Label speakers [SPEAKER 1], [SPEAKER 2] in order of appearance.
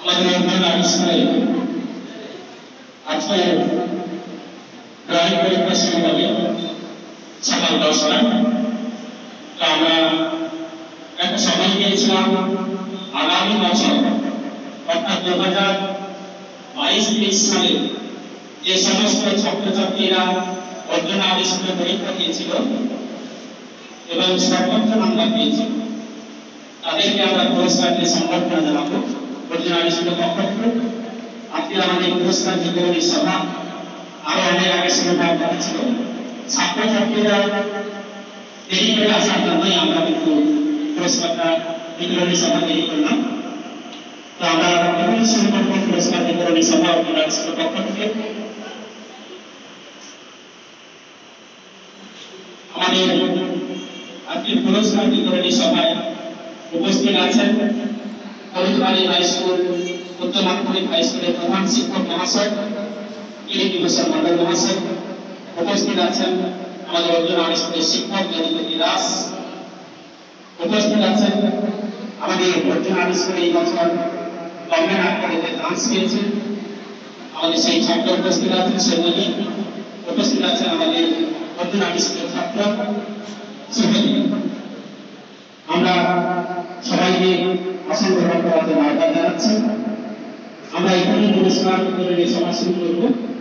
[SPEAKER 1] আমাদের অধ্যয়ন আবিষ্কারে আজকে ড্রয়িং পরীক্ষা শুরু হবে সকাল 10টায়। তো আমরা একটা সময় দিয়েছিলাম আগামী বছর অর্থাৎ 2022-23 সালে যে সমস্ত ছাত্রছাত্রীরা অর্জন আবিষ্কারে পরীক্ষা দিয়েছিল এবং সর্বোচ্চ নাম্বার পেয়েছিল তাদেরকে আমরা পুরস্কার দিয়ে সম্বর্ধনা জানাবো। অর্জন আবিষ্কারের পক্ষ থেকে আজকে আমাদের পুরস্কার বিতরণী সভা আরো অনেক আগে শুরু হওয়ার কথা ছিল। ছাত্রছাত্রীরা দেরি করে আসার জন্যই আমরা কিন্তু পুরস্কারটা বিতরণী সভা দেরি করলাম। তো আমরা এখনই শুরু করবো পুরস্কার বিতরণী সভা অর্জন আবিষ্কারের পক্ষ থেকে। আমাদের আজকের পুরস্কার বিতরণী সভায় উপস্থিত আছেন হলুদবাড়ি হাই স্কুল উচ্চ মাধ্যমিক হাই স্কুলের প্রধান শিক্ষক মহাশয় কিরিটি হোসেন মন্ডল মহাশয়। উপস্থিত আছেন আমাদের অর্জন আবিষ্কারের শিক্ষক যদুপতি দাস। উপস্থিত আছেন আমাদের অর্জন আবিষ্কারে এই বছর গভর্নমেন্ট আকারে ডান্স পেয়েছেন আমাদের সেই ছাত্র উপস্থিত আছেন সেগুলি। উপস্থিত আছেন আমাদের অর্জন আবিষ্কারের ছাত্র সুহেলি। আমরা সবাইকে অসংখ্য ধন্যবাদ জানাচ্ছি। আমরা এখানে পুরস্কার বিতরণী সভা শুরু করব।